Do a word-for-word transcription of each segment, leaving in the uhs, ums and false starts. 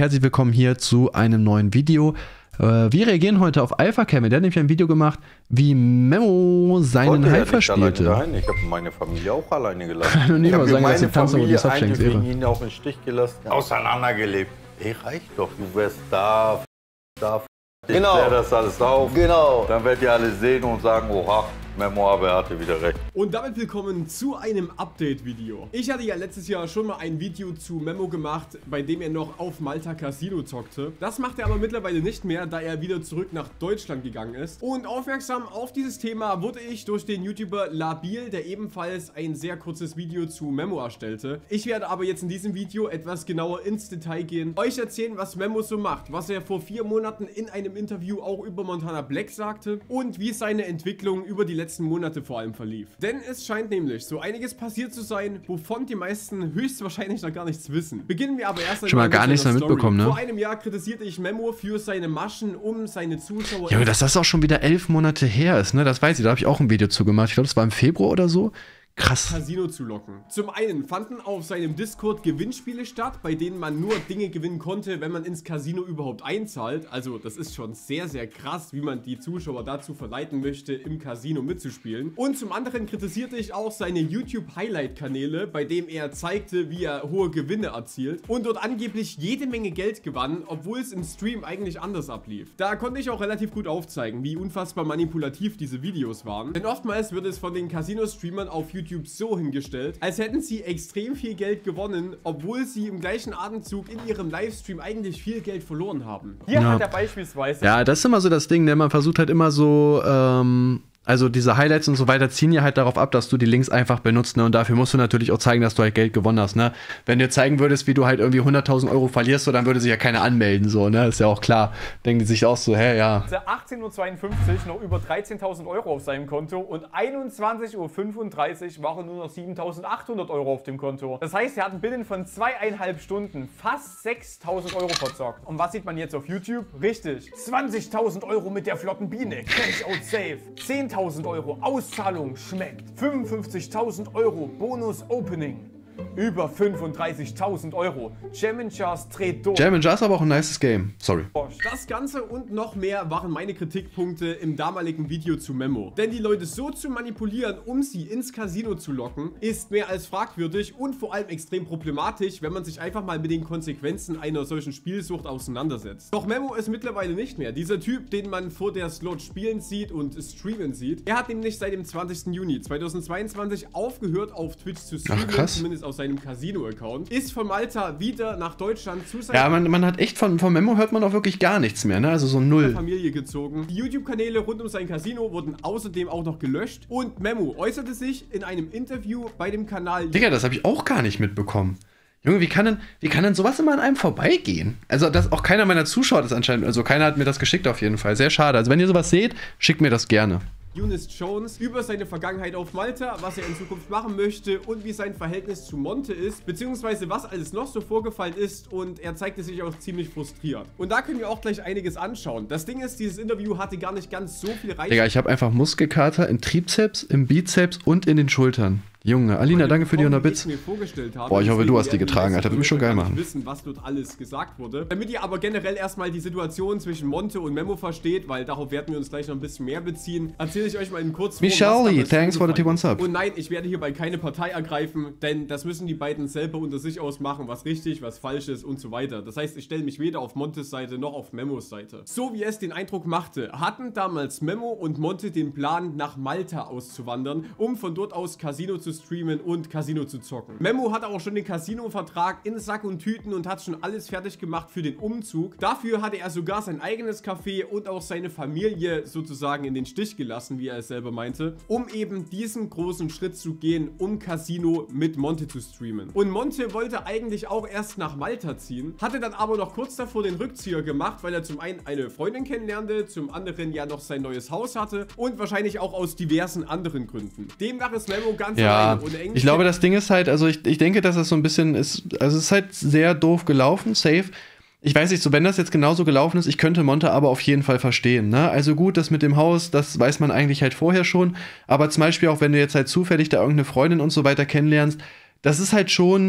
herzlich willkommen hier zu einem neuen Video. Äh, wir reagieren heute auf AlphaCamel. Der hat nämlich ein Video gemacht, wie Memo seinen Hyper spielte. Ich habe meine Familie auch alleine gelassen. Ich kann ich habe sagen, meine dass Familie die eigentlich wegen ihnen auf den Stich gelassen, auseinandergelebt. Ey, reicht doch, du wärst da, da, ich genau. klär das alles auf. Genau. Dann werdet ihr alle sehen und sagen, oha, Memo, aber er hatte wieder recht. Und damit willkommen zu einem Update-Video. Ich hatte ja letztes Jahr schon mal ein Video zu Memo gemacht, bei dem er noch auf Malta Casino zockte. Das macht er aber mittlerweile nicht mehr, da er wieder zurück nach Deutschland gegangen ist. Und aufmerksam auf dieses Thema wurde ich durch den YouTuber Labil, der ebenfalls ein sehr kurzes Video zu Memo erstellte. Ich werde aber jetzt in diesem Video etwas genauer ins Detail gehen, euch erzählen, was Memo so macht, was er vor vier Monaten in einem Interview auch über Montana Black sagte und wie seine Entwicklung über die letzten Monate vor allem verlief. Denn es scheint nämlich so einiges passiert zu sein, wovon die meisten höchstwahrscheinlich noch gar nichts wissen. Beginnen wir aber erst einmal schon mal gar nichts mehr mitbekommen, ne? Vor einem Jahr kritisierte ich Memo für seine Maschen, um seine Zuschauer... Ja, dass das auch schon wieder elf Monate her ist, ne? Das weiß ich, da habe ich auch ein Video zu gemacht. Ich glaube, das war im Februar oder so. Krass. Casino zu locken. Zum einen fanden auf seinem Discord Gewinnspiele statt, bei denen man nur Dinge gewinnen konnte, wenn man ins Casino überhaupt einzahlt. Also das ist schon sehr, sehr krass, wie man die Zuschauer dazu verleiten möchte, im Casino mitzuspielen. Und zum anderen kritisierte ich auch seine YouTube-Highlight-Kanäle, bei dem er zeigte, wie er hohe Gewinne erzielt und dort angeblich jede Menge Geld gewann, obwohl es im Stream eigentlich anders ablief. Da konnte ich auch relativ gut aufzeigen, wie unfassbar manipulativ diese Videos waren. Denn oftmals wird es von den Casino-Streamern auf YouTube YouTube so hingestellt, als hätten sie extrem viel Geld gewonnen, obwohl sie im gleichen Atemzug in ihrem Livestream eigentlich viel Geld verloren haben. Hier ja. hat er beispielsweise... Ja, das ist immer so das Ding, ne? Man versucht halt immer so, ähm, also diese Highlights und so weiter ziehen ja halt darauf ab, dass du die Links einfach benutzt, ne? Und dafür musst du natürlich auch zeigen, dass du halt Geld gewonnen hast, ne? Wenn du zeigen würdest, wie du halt irgendwie hunderttausend Euro verlierst, so, dann würde sich ja keiner anmelden, so, ne? Ist ja auch klar. Denken die sich auch so, hä, ja. achtzehn Uhr zweiundfünfzig noch über dreizehntausend Euro auf seinem Konto und einundzwanzig Uhr fünfunddreißig waren nur noch siebentausendachthundert Euro auf dem Konto. Das heißt, er hat binnen von zweieinhalb Stunden fast sechstausend Euro verzockt. Und was sieht man jetzt auf YouTube? Richtig, zwanzigtausend Euro mit der flotten Biene, Cash Out Safe, zehntausend Euro Auszahlung schmeckt, fünfundfünfzigtausend Euro Bonus Opening, über fünfunddreißigtausend Euro. Jam Jars dreht durch. Jam Jars ist aber auch ein nices Game. Sorry. Das Ganze und noch mehr waren meine Kritikpunkte im damaligen Video zu Memo. Denn die Leute so zu manipulieren, um sie ins Casino zu locken, ist mehr als fragwürdig und vor allem extrem problematisch, wenn man sich einfach mal mit den Konsequenzen einer solchen Spielsucht auseinandersetzt. Doch Memo ist mittlerweile nicht mehr dieser Typ, den man vor der Slot spielen sieht und streamen sieht. Er hat nämlich seit dem zwanzigsten Juni zweitausendzweiundzwanzig aufgehört, auf Twitch zu streamen. Ach, krass. Zumindest aus seinem Casino-Account, ist von Malta wieder nach Deutschland zu seiner ja, man, man hat echt von, von Memo hört man auch wirklich gar nichts mehr, ne? Also so null. Familie gezogen. Die YouTube-Kanäle rund um sein Casino wurden außerdem auch noch gelöscht und Memo äußerte sich in einem Interview bei dem Kanal... Digga, das habe ich auch gar nicht mitbekommen. Junge, wie kann denn, wie kann denn sowas immer an einem vorbeigehen? Also, dass auch keiner meiner Zuschauer das anscheinend, also keiner hat mir das geschickt auf jeden Fall. Sehr schade. Also, wenn ihr sowas seht, schickt mir das gerne. Eunice Jones über seine Vergangenheit auf Malta, was er in Zukunft machen möchte und wie sein Verhältnis zu Monte ist, beziehungsweise was alles noch so vorgefallen ist und er zeigte sich auch ziemlich frustriert. Und da können wir auch gleich einiges anschauen. Das Ding ist, dieses Interview hatte gar nicht ganz so viel Reichweite. Digga, ich habe einfach Muskelkater im Trizeps, im Bizeps und in den Schultern. Junge, Alina, danke für die hundert Bits. Boah, ich hoffe, du hast die getragen, Alter. Würde mich schon geil machen. Wissen, was dort alles gesagt wurde. Damit ihr aber generell erstmal die Situation zwischen Monte und Memo versteht, weil darauf werden wir uns gleich noch ein bisschen mehr beziehen, erzähle ich euch mal in kurz. Michelle, thanks for the T one Sub. Und nein, ich werde hierbei keine Partei ergreifen, denn das müssen die beiden selber unter sich ausmachen, was richtig, was falsch ist und so weiter. Das heißt, ich stelle mich weder auf Montes Seite noch auf Memos Seite. So wie es den Eindruck machte, hatten damals Memo und Monte den Plan, nach Malta auszuwandern, um von dort aus Casino zu streamen und Casino zu zocken. Memo hatte auch schon den Casino-Vertrag in Sack und Tüten und hat schon alles fertig gemacht für den Umzug. Dafür hatte er sogar sein eigenes Café und auch seine Familie sozusagen in den Stich gelassen, wie er es selber meinte, um eben diesen großen Schritt zu gehen, um Casino mit Monte zu streamen. Und Monte wollte eigentlich auch erst nach Malta ziehen, hatte dann aber noch kurz davor den Rückzieher gemacht, weil er zum einen eine Freundin kennenlernte, zum anderen ja noch sein neues Haus hatte und wahrscheinlich auch aus diversen anderen Gründen. Demnach ist Memo ganz ja. alleine ohne Ich glaube, das Ding ist halt, also ich, ich denke, dass das so ein bisschen ist, also es ist halt sehr doof gelaufen, safe. Ich weiß nicht, so wenn das jetzt genauso gelaufen ist, ich könnte Monte aber auf jeden Fall verstehen, ne? Also gut, das mit dem Haus, das weiß man eigentlich halt vorher schon, aber zum Beispiel auch, wenn du jetzt halt zufällig da irgendeine Freundin und so weiter kennenlernst, das ist halt schon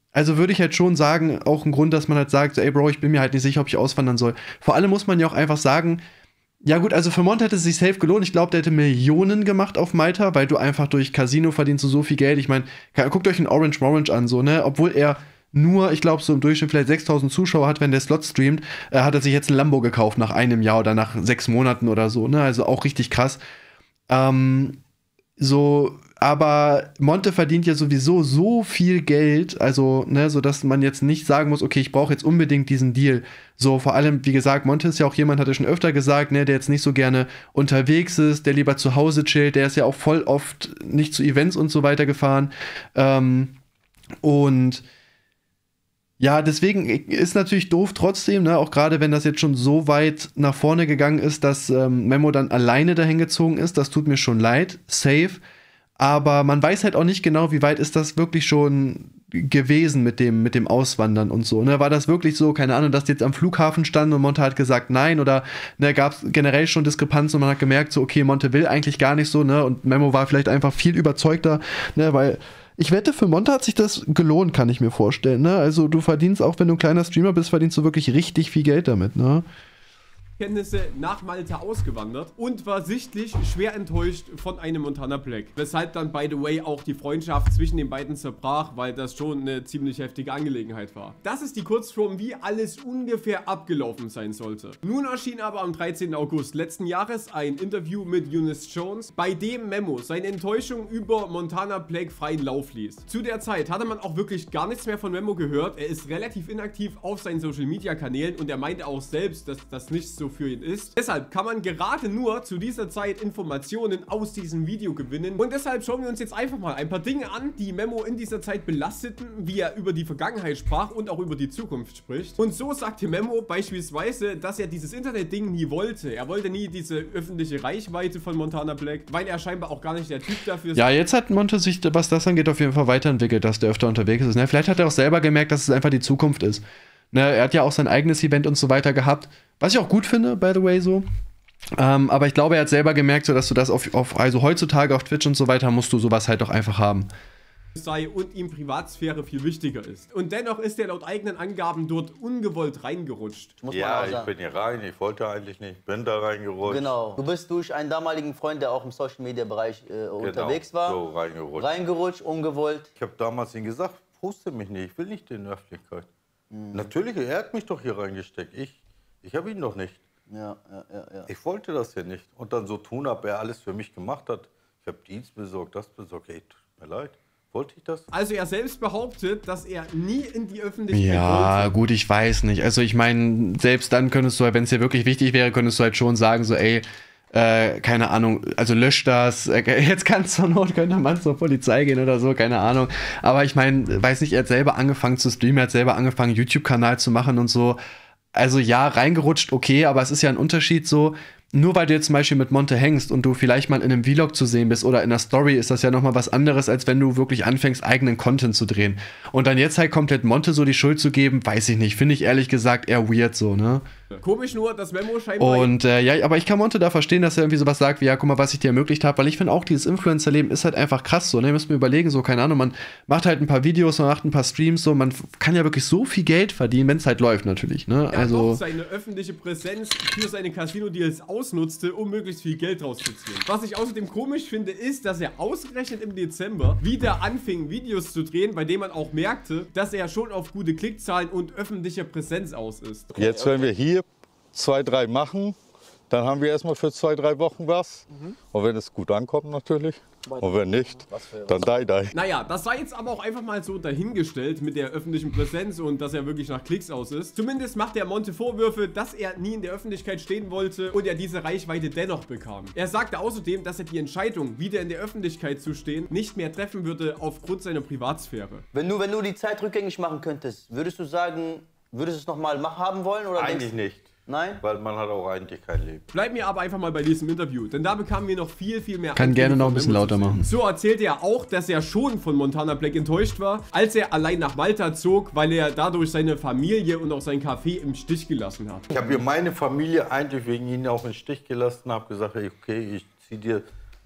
Also würde ich halt schon sagen, auch ein Grund, dass man halt sagt, so, ey Bro, ich bin mir halt nicht sicher, ob ich auswandern soll. Vor allem muss man ja auch einfach sagen, ja gut, also für Monte hätte es sich safe gelohnt. Ich glaube, der hätte Millionen gemacht auf Malta, weil du einfach durch Casino verdienst du so viel Geld. Ich meine, guckt euch einen Orange Morange an, so, ne? Obwohl er nur, ich glaube, so im Durchschnitt vielleicht sechstausend Zuschauer hat, wenn der Slot streamt, äh, hat er sich jetzt ein Lambo gekauft nach einem Jahr oder nach sechs Monaten oder so, ne? Also auch richtig krass. Ähm, so, aber Monte verdient ja sowieso so viel Geld, also, ne, so dass man jetzt nicht sagen muss, okay, ich brauche jetzt unbedingt diesen Deal. So, vor allem, wie gesagt, Monte ist ja auch jemand, hat er schon öfter gesagt, ne, der jetzt nicht so gerne unterwegs ist, der lieber zu Hause chillt, der ist ja auch voll oft nicht zu Events und so weiter gefahren. Ähm, und ja, deswegen ist natürlich doof trotzdem, ne, auch gerade wenn das jetzt schon so weit nach vorne gegangen ist, dass ähm, Memo dann alleine dahin gezogen ist, das tut mir schon leid, safe. Aber man weiß halt auch nicht genau, wie weit ist das wirklich schon gewesen mit dem, mit dem Auswandern und so. Ne? War das wirklich so, keine Ahnung, dass die jetzt am Flughafen standen und Monte hat gesagt nein, oder ne, gab es generell schon Diskrepanzen und man hat gemerkt, so okay, Monte will eigentlich gar nicht so, ne? Und Memo war vielleicht einfach viel überzeugter, ne? Weil ich wette, für Monte hat sich das gelohnt, kann ich mir vorstellen. Ne? Also du verdienst, auch wenn du ein kleiner Streamer bist, verdienst du wirklich richtig viel Geld damit, ne? Kenntnisse nach Malta ausgewandert und war sichtlich schwer enttäuscht von einem Montana Black. Weshalb dann, by the way, auch die Freundschaft zwischen den beiden zerbrach, weil das schon eine ziemlich heftige Angelegenheit war. Das ist die Kurzform, wie alles ungefähr abgelaufen sein sollte. Nun erschien aber am dreizehnten August letzten Jahres ein Interview mit Eunice Jones, bei dem Memo seine Enttäuschung über Montana Black freien Lauf ließ. Zu der Zeit hatte man auch wirklich gar nichts mehr von Memo gehört. Er ist relativ inaktiv auf seinen Social Media Kanälen und er meinte auch selbst, dass das nicht so für ihn ist. Deshalb kann man gerade nur zu dieser Zeit Informationen aus diesem Video gewinnen. Und deshalb schauen wir uns jetzt einfach mal ein paar Dinge an, die Memo in dieser Zeit belasteten, wie er über die Vergangenheit sprach und auch über die Zukunft spricht. Und so sagte Memo beispielsweise, dass er dieses Internet-Ding nie wollte. Er wollte nie diese öffentliche Reichweite von Montana Black, weil er scheinbar auch gar nicht der Typ dafür ist. Ja, jetzt hat Monte sich, was das angeht, auf jeden Fall weiterentwickelt, dass der öfter unterwegs ist. Ne? Vielleicht hat er auch selber gemerkt, dass es einfach die Zukunft ist. Ne, er hat ja auch sein eigenes Event und so weiter gehabt, was ich auch gut finde, by the way, so. Ähm, aber ich glaube, er hat selber gemerkt, so dass du das auf, auf, also heutzutage auf Twitch und so weiter, musst du sowas halt doch einfach haben. Sei und ihm Privatsphäre viel wichtiger ist. Und dennoch ist er laut eigenen Angaben dort ungewollt reingerutscht. Ja, ich bin hier rein, ich wollte eigentlich nicht, bin da reingerutscht. Genau, du bist durch einen damaligen Freund, der auch im Social-Media-Bereich äh, genau, unterwegs war, so reingerutscht. reingerutscht, ungewollt. Ich habe damals ihm gesagt, poste mich nicht, ich will nicht in der Öffentlichkeit. Mhm. Natürlich, er hat mich doch hier reingesteckt, ich, ich habe ihn doch nicht. Ja, ja, ja, ja. Ich wollte das hier nicht. Und dann so tun, ob er alles für mich gemacht hat. Ich habe Dienst besorgt, das besorgt, ey, tut mir leid. Wollte ich das? Also er selbst behauptet, dass er nie in die Öffentlichkeit Ja, wollte. Gut, ich weiß nicht. Also ich meine, selbst dann könntest du, wenn es dir wirklich wichtig wäre, könntest du halt schon sagen, so ey, äh, keine Ahnung, also lösch das, äh, jetzt kann zur Not, könnte man zur Polizei gehen oder so, keine Ahnung. Aber ich meine, weiß nicht, er hat selber angefangen zu streamen, er hat selber angefangen, YouTube-Kanal zu machen und so. Also ja, reingerutscht, okay, aber es ist ja ein Unterschied so, nur weil du jetzt zum Beispiel mit Monte hängst und du vielleicht mal in einem Vlog zu sehen bist oder in einer Story, ist das ja nochmal was anderes, als wenn du wirklich anfängst, eigenen Content zu drehen. Und dann jetzt halt komplett Monte so die Schuld zu geben, weiß ich nicht. Finde ich ehrlich gesagt eher weird so, ne? Komisch nur, dass Memo scheinbar... Und äh, ja, aber ich kann Monte da verstehen, dass er irgendwie sowas sagt, wie, ja, guck mal, was ich dir ermöglicht habe, weil ich finde auch, dieses Influencer-Leben ist halt einfach krass so, ne? Ihr müsst mir überlegen, so, keine Ahnung, man macht halt ein paar Videos, man macht ein paar Streams, so, man kann ja wirklich so viel Geld verdienen, wenn es halt läuft natürlich, ne? Er Also... auch seine öffentliche Präsenz für seine Casino-Deals ausnutzte, um möglichst viel Geld rauszuziehen. Was ich außerdem komisch finde, ist, dass er ausgerechnet im Dezember wieder anfing, Videos zu drehen, bei denen man auch merkte, dass er schon auf gute Klickzahlen und öffentliche Präsenz aus ist. Jetzt, wenn wir hier zwei, drei machen, dann haben wir erstmal für zwei, drei Wochen was. Mhm. Und wenn es gut ankommt natürlich. Und wenn nicht, dann die, die. Naja, das sei jetzt aber auch einfach mal so dahingestellt mit der öffentlichen Präsenz und dass er wirklich nach Klicks aus ist. Zumindest macht der Monte Vorwürfe, dass er nie in der Öffentlichkeit stehen wollte und er diese Reichweite dennoch bekam. Er sagte außerdem, dass er die Entscheidung, wieder in der Öffentlichkeit zu stehen, nicht mehr treffen würde aufgrund seiner Privatsphäre. Wenn du, wenn du die Zeit rückgängig machen könntest, würdest du sagen, würdest du es nochmal haben wollen? Oder eigentlich denkst, nicht. Nein? Weil man hat auch eigentlich kein Leben. Bleiben wir aber einfach mal bei diesem Interview, denn da bekamen wir noch viel, viel mehr... Kann gerne noch ein bisschen lauter machen. So erzählte er auch, dass er schon von Montana Black enttäuscht war, als er allein nach Malta zog, weil er dadurch seine Familie und auch sein Café im Stich gelassen hat. Ich habe hier meine Familie eigentlich wegen ihnen auch im Stich gelassen, habe gesagt, okay, ich ziehe dir mit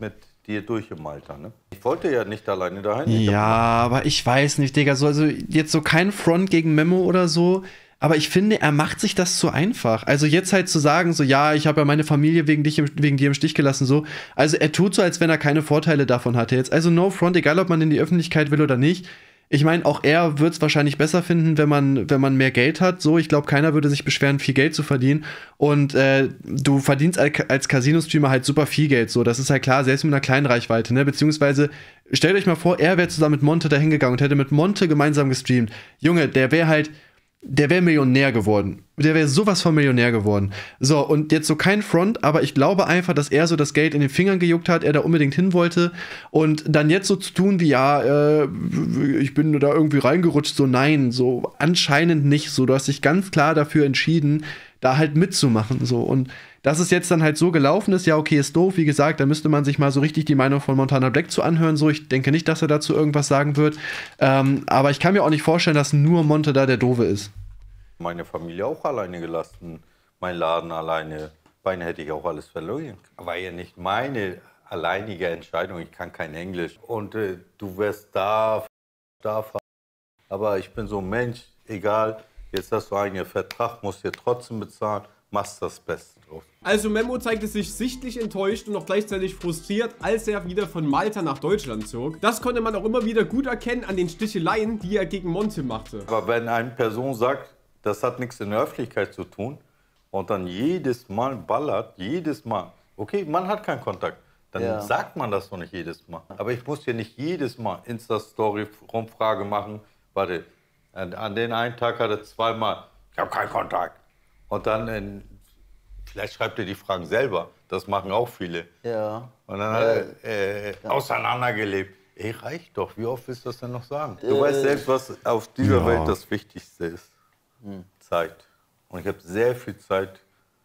dir durchgemalt habe. Ne? Ich wollte ja nicht alleine daheim. Ja, aber ich weiß nicht, Digga. So, also jetzt so kein Front gegen Memo oder so. Aber ich finde, er macht sich das zu einfach. Also jetzt halt zu sagen, so, ja, ich habe ja meine Familie wegen, dich, wegen dir im Stich gelassen, so. Also er tut so, als wenn er keine Vorteile davon hatte jetzt. Also no front, egal ob man in die Öffentlichkeit will oder nicht. Ich meine, auch er wird es wahrscheinlich besser finden, wenn man, wenn man mehr Geld hat. So, ich glaube, keiner würde sich beschweren, viel Geld zu verdienen. Und äh, du verdienst als, als Casino-Streamer halt super viel Geld. So, das ist halt klar, selbst mit einer kleinen Reichweite. Ne? Beziehungsweise, stellt euch mal vor, er wäre zusammen mit Monte da hingegangen und hätte mit Monte gemeinsam gestreamt. Junge, der wäre halt, der wäre Millionär geworden. Der wäre sowas von Millionär geworden. So, und jetzt so kein Front, aber ich glaube einfach, dass er so das Geld in den Fingern gejuckt hat, er da unbedingt hin wollte. Und dann jetzt so zu tun wie, ja, äh, ich bin da irgendwie reingerutscht, so nein, so anscheinend nicht. So, du hast dich ganz klar dafür entschieden, da halt mitzumachen. So, und dass es jetzt dann halt so gelaufen ist, ja, okay, ist doof. Wie gesagt, da müsste man sich mal so richtig die Meinung von Montana Black zu anhören. So, ich denke nicht, dass er dazu irgendwas sagen wird. Ähm, aber ich kann mir auch nicht vorstellen, dass nur Monte da der Doofe ist. Meine Familie auch alleine gelassen, mein Laden alleine. Beinahe hätte ich auch alles verloren. War ja nicht meine alleinige Entscheidung. Ich kann kein Englisch. Und äh, du wirst da, da. Aber ich bin so ein Mensch, egal. Jetzt hast du einen Vertrag, musst dir trotzdem bezahlen. Machst das Beste draus. Also Memo zeigte sich sichtlich enttäuscht und auch gleichzeitig frustriert, als er wieder von Malta nach Deutschland zog. Das konnte man auch immer wieder gut erkennen an den Sticheleien, die er gegen Monte machte. Aber wenn eine Person sagt, das hat nichts in der Öffentlichkeit zu tun und dann jedes Mal ballert, jedes Mal, okay, man hat keinen Kontakt, dann ja. sagt man das doch nicht jedes Mal. Aber ich muss ja nicht jedes Mal Insta-Story-Rumfrage machen, warte, an den einen Tag hat er zweimal, ich habe keinen Kontakt. Und dann, in, vielleicht schreibt er die Fragen selber, das machen auch viele. Ja. Und dann hat er äh, ja. auseinandergelebt. Ey, reicht doch, wie oft willst du das denn noch sagen? Du äh, weißt selbst, was auf dieser ja. Welt das Wichtigste ist. Hm. Zeit. Und ich habe sehr viel Zeit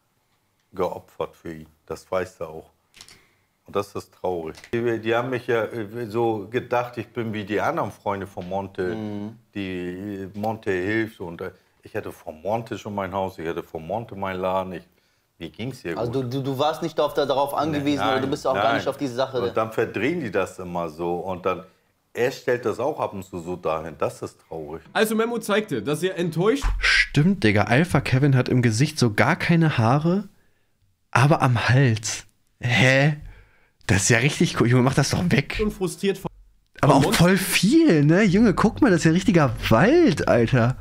geopfert für ihn. Das weiß er auch. Und das ist traurig. Die, die haben mich ja so gedacht, ich bin wie die anderen Freunde von Monte, mhm. die Monte hilft. Und ich hatte von Monte schon mein Haus, ich hatte von Monte mein Laden. Ich, wie ging es hier Also gut? Du, du warst nicht auf, darauf angewiesen, nein, oder du bist auch nein. gar nicht auf diese Sache. Und dann verdrehen die das immer so und dann er stellt das auch ab und zu so dahin. Das ist traurig. Also Memo zeigte, dass er enttäuscht... Stimmt, Digga. Alpha Kevin hat im Gesicht so gar keine Haare, aber am Hals. Hä? Das ist ja richtig cool. Junge, mach das doch weg. Und frustriert von aber auch voll viel, ne? Junge, guck mal, das ist ja richtiger Wald, Alter.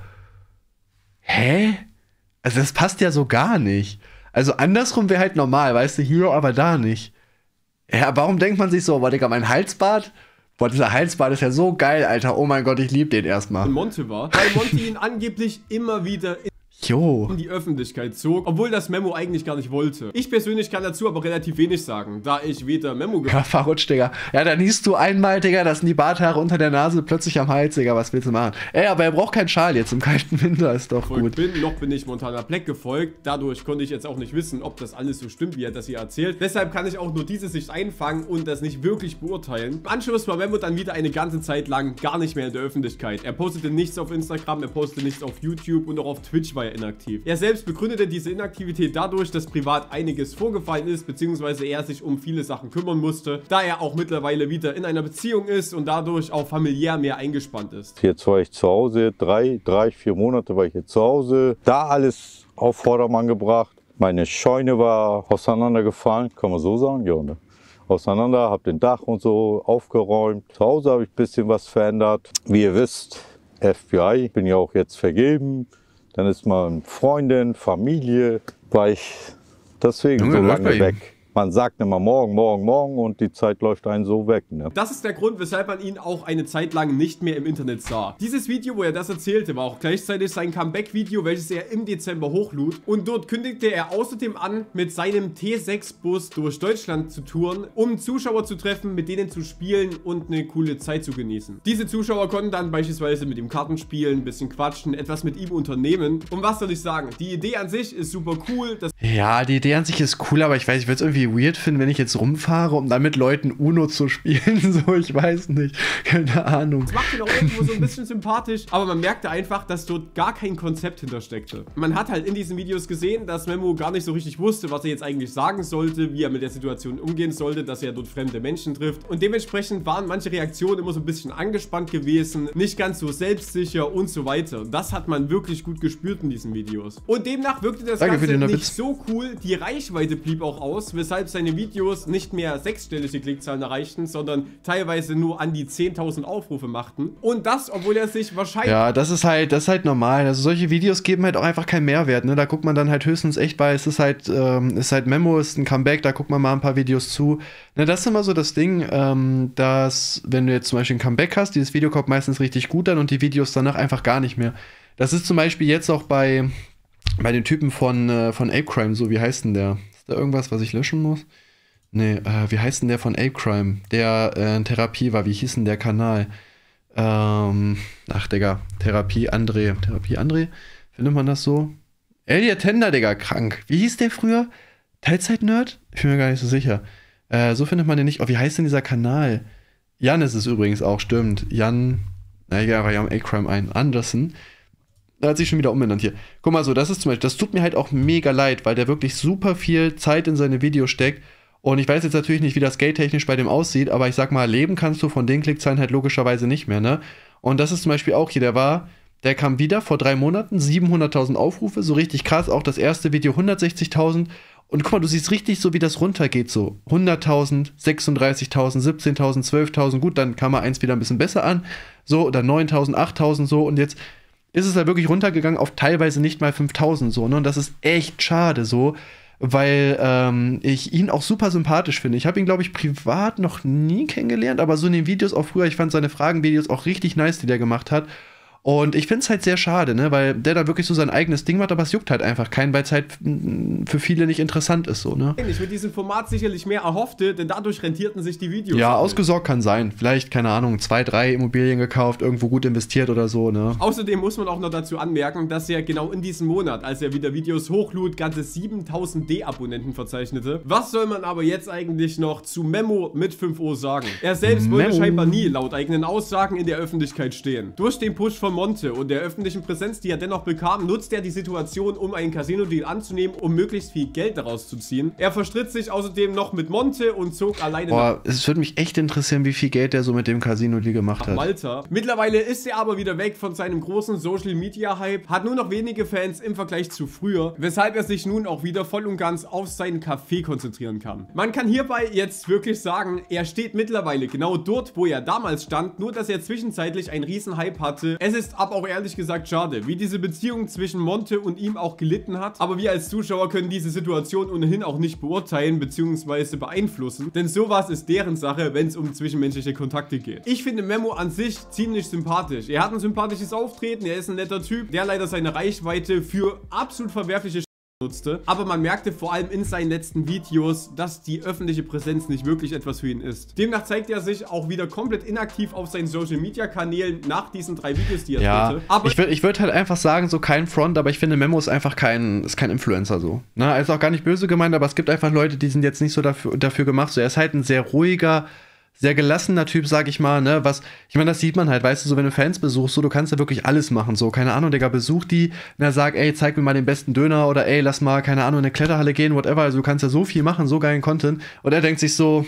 Hä? Also das passt ja so gar nicht. Also andersrum wäre halt normal, weißt du, hier, aber da nicht. Ja, warum denkt man sich so, boah, Digga, mein Halsbart... Boah, dieser Halsbart ist ja so geil, Alter. Oh mein Gott, ich liebe den erstmal. Monte war, weil Monte ihn angeblich immer wieder Jo. in die Öffentlichkeit zog, obwohl das Memo eigentlich gar nicht wollte. Ich persönlich kann dazu aber relativ wenig sagen, da ich weder Memo... Ja, verrutscht, Digga. Ja, dann siehst du einmal, Digga, das sind die Barthaare unter der Nase plötzlich am Hals, Digga. Was willst du machen? Ey, aber er braucht keinen Schal jetzt im kalten Winter, ist doch gut. Bin, noch bin ich Montana Black gefolgt, dadurch konnte ich jetzt auch nicht wissen, ob das alles so stimmt, wie er das hier erzählt. Deshalb kann ich auch nur diese Sicht einfangen und das nicht wirklich beurteilen. Im Anschluss war Memo dann wieder eine ganze Zeit lang gar nicht mehr in der Öffentlichkeit. Er postete nichts auf Instagram, er postete nichts auf YouTube und auch auf Twitch war er inaktiv. Er selbst begründete diese Inaktivität dadurch, dass privat einiges vorgefallen ist, beziehungsweise er sich um viele Sachen kümmern musste, da er auch mittlerweile wieder in einer Beziehung ist und dadurch auch familiär mehr eingespannt ist. Jetzt war ich zu Hause, drei, drei, vier Monate war ich jetzt zu Hause, da alles auf Vordermann gebracht. Meine Scheune war auseinandergefallen, kann man so sagen, ja, ne? Auseinander, habe den Dach und so aufgeräumt. Zu Hause habe ich ein bisschen was verändert. Wie ihr wisst, F B I, bin ja auch jetzt vergeben. Dann ist man Freundin, Familie, war ich deswegen Junge, so lange weg. Man sagt immer morgen, morgen, morgen und die Zeit läuft einen so weg. Ne? Das ist der Grund, weshalb man ihn auch eine Zeit lang nicht mehr im Internet sah. Dieses Video, wo er das erzählte, war auch gleichzeitig sein Comeback-Video, welches er im Dezember hochlud. Und dort kündigte er außerdem an, mit seinem T sechs Bus durch Deutschland zu touren, um Zuschauer zu treffen, mit denen zu spielen und eine coole Zeit zu genießen. Diese Zuschauer konnten dann beispielsweise mit ihm Karten spielen, ein bisschen quatschen, etwas mit ihm unternehmen. Und was soll ich sagen? Die Idee an sich ist super cool. Ja, die Idee an sich ist cool, aber ich weiß, ich würde es irgendwie irgendwie weird finden, wenn ich jetzt rumfahre, um dann mit Leuten Uno zu spielen. So, ich weiß nicht. Keine Ahnung. Das macht ihn auch irgendwo so ein bisschen sympathisch, aber man merkte einfach, dass dort gar kein Konzept hintersteckte. Man hat halt in diesen Videos gesehen, dass Memo gar nicht so richtig wusste, was er jetzt eigentlich sagen sollte, wie er mit der Situation umgehen sollte, dass er dort fremde Menschen trifft. Und dementsprechend waren manche Reaktionen immer so ein bisschen angespannt gewesen, nicht ganz so selbstsicher und so weiter. Das hat man wirklich gut gespürt in diesen Videos. Und demnach wirkte das Danke Ganze nicht Witz. so cool. Die Reichweite blieb auch aus, weshalb seine Videos nicht mehr sechsstellige Klickzahlen erreichten, sondern teilweise nur an die zehntausend Aufrufe machten. Und das, obwohl er sich wahrscheinlich... Ja, das ist halt, das ist halt normal. Also solche Videos geben halt auch einfach keinen Mehrwert, ne? Da guckt man dann halt höchstens echt bei, es ist halt, ähm, ist halt Memo, ist ein Comeback, da guckt man mal ein paar Videos zu. Ne, das ist immer so das Ding, ähm, dass, wenn du jetzt zum Beispiel ein Comeback hast, dieses Video kommt meistens richtig gut an und die Videos danach einfach gar nicht mehr. Das ist zum Beispiel jetzt auch bei, bei den Typen von, äh, von Apecrime, so, wie heißt denn der? Ist da irgendwas, was ich löschen muss? Nee, äh, wie heißt denn der von Apecrime? Der äh, in Therapie war, wie hieß denn der Kanal? Ähm, ach, Digga, Therapie André. Therapie André? Findet man das so? Elliot Tender, Digga, krank. Wie hieß der früher? Teilzeit-Nerd? Ich bin mir gar nicht so sicher. Äh, so findet man den nicht. Oh, wie heißt denn dieser Kanal? Jan ist es übrigens auch, stimmt. Jan, na ja, war ja am A-Crime ein. Anderson. Da hat sich schon wieder umbenannt hier. Guck mal so, das ist zum Beispiel, das tut mir halt auch mega leid, weil der wirklich super viel Zeit in seine Videos steckt. Und ich weiß jetzt natürlich nicht, wie das geldtechnisch bei dem aussieht, aber ich sag mal, leben kannst du von den Klickzahlen halt logischerweise nicht mehr, ne? Und das ist zum Beispiel auch hier, der war, der kam wieder vor drei Monaten, siebenhunderttausend Aufrufe, so richtig krass, auch das erste Video hundertsechzigtausend. Und guck mal, du siehst richtig so, wie das runtergeht, so hunderttausend, sechsunddreißigtausend, siebzehntausend, zwölftausend, gut, dann kam er eins wieder ein bisschen besser an, so, oder neuntausend, achttausend, so, und jetzt ist es halt wirklich runtergegangen auf teilweise nicht mal fünftausend, so, ne? Und das ist echt schade, so, weil ähm, ich ihn auch super sympathisch finde. Ich habe ihn, glaube ich, privat noch nie kennengelernt, aber so in den Videos auch früher, ich fand seine Fragenvideos auch richtig nice, die der gemacht hat. Und ich finde es halt sehr schade, ne, weil der da wirklich so sein eigenes Ding macht, aber es juckt halt einfach keinen, weil es halt für viele nicht interessant ist, so, ne. Ich mit diesem Format sicherlich mehr erhoffte, denn dadurch rentierten sich die Videos. Ja, ausgesorgt kann sein. Vielleicht, keine Ahnung, zwei, drei Immobilien gekauft, irgendwo gut investiert oder so, ne. Außerdem muss man auch noch dazu anmerken, dass er genau in diesem Monat, als er wieder Videos hochlud, ganze siebentausend D-Abonnenten verzeichnete. Was soll man aber jetzt eigentlich noch zu Memo mit fünf O sagen? Er selbst wollte Memo. scheinbar nie laut eigenen Aussagen in der Öffentlichkeit stehen. Durch den Push von Monte und der öffentlichen Präsenz, die er dennoch bekam, nutzt er die Situation, um einen Casino-Deal anzunehmen, um möglichst viel Geld daraus zu ziehen. Er verstritt sich außerdem noch mit Monte und zog alleine Boah, es würde mich echt interessieren, wie viel Geld der so mit dem Casino-Deal gemacht nach hat. Malta. Mittlerweile ist er aber wieder weg von seinem großen Social-Media-Hype, hat nur noch wenige Fans im Vergleich zu früher, weshalb er sich nun auch wieder voll und ganz auf seinen Café konzentrieren kann. Man kann hierbei jetzt wirklich sagen, er steht mittlerweile genau dort, wo er damals stand, nur dass er zwischenzeitlich einen riesen Hype hatte. Es ist aber auch ehrlich gesagt schade, wie diese Beziehung zwischen Monte und ihm auch gelitten hat, aber wir als Zuschauer können diese Situation ohnehin auch nicht beurteilen bzw. beeinflussen, denn sowas ist deren Sache, wenn es um zwischenmenschliche Kontakte geht. Ich finde Memo an sich ziemlich sympathisch. Er hat ein sympathisches Auftreten, er ist ein netter Typ, der leider seine Reichweite für absolut verwerfliche nutzte, aber man merkte vor allem in seinen letzten Videos, dass die öffentliche Präsenz nicht wirklich etwas für ihn ist. Demnach zeigt er sich auch wieder komplett inaktiv auf seinen Social-Media-Kanälen nach diesen drei Videos, die er Ja, drehte. Aber ich würde ich würd halt einfach sagen, so kein Front, aber ich finde, Memo ist einfach kein, ist kein Influencer so. Ne? Also auch gar nicht böse gemeint, aber es gibt einfach Leute, die sind jetzt nicht so dafür, dafür gemacht. So, er ist halt ein sehr ruhiger, sehr gelassener Typ, sag ich mal, ne, was, ich meine, das sieht man halt, weißt du, so, wenn du Fans besuchst, so, du kannst ja wirklich alles machen, so, keine Ahnung, Digga, besuch die, na, sag, ey, zeig mir mal den besten Döner oder ey, lass mal, keine Ahnung, in eine Kletterhalle gehen, whatever, also du kannst ja so viel machen, so geilen Content, und er denkt sich so,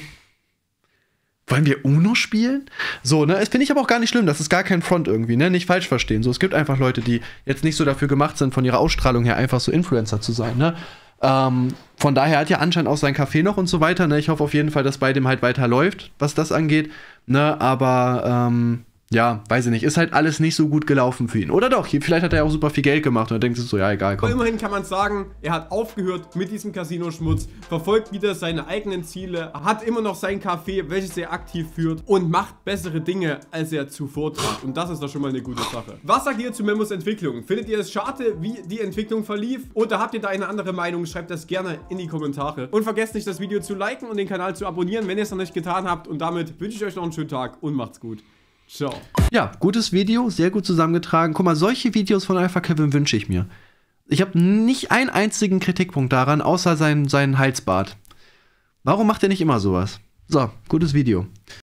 wollen wir Uno spielen? So, ne, das finde ich aber auch gar nicht schlimm, das ist gar kein Front irgendwie, ne, nicht falsch verstehen, so, es gibt einfach Leute, die jetzt nicht so dafür gemacht sind, von ihrer Ausstrahlung her einfach so Influencer zu sein, ne. Ähm, von daher hat ja anscheinend auch sein Café noch und so weiter, ne? Ich hoffe auf jeden Fall, dass bei dem halt weiter läuft, was das angeht, ne? Aber, ähm, ja, weiß ich nicht, ist halt alles nicht so gut gelaufen für ihn. Oder doch, vielleicht hat er auch super viel Geld gemacht und er denkt sich so, ja, egal, komm. Aber immerhin kann man sagen, er hat aufgehört mit diesem Casino-Schmutz, verfolgt wieder seine eigenen Ziele, hat immer noch sein Café, welches er aktiv führt und macht bessere Dinge, als er zuvor tat. Und das ist doch schon mal eine gute Sache. Was sagt ihr zu Memos Entwicklung? Findet ihr es schade, wie die Entwicklung verlief? Oder habt ihr da eine andere Meinung? Schreibt das gerne in die Kommentare. Und vergesst nicht, das Video zu liken und den Kanal zu abonnieren, wenn ihr es noch nicht getan habt. Und damit wünsche ich euch noch einen schönen Tag und macht's gut. Ciao. Ja, gutes Video, sehr gut zusammengetragen. Guck mal, solche Videos von Alpha Kevin wünsche ich mir. Ich habe nicht einen einzigen Kritikpunkt daran, außer sein, sein Halsbart. Warum macht er nicht immer sowas? So, gutes Video.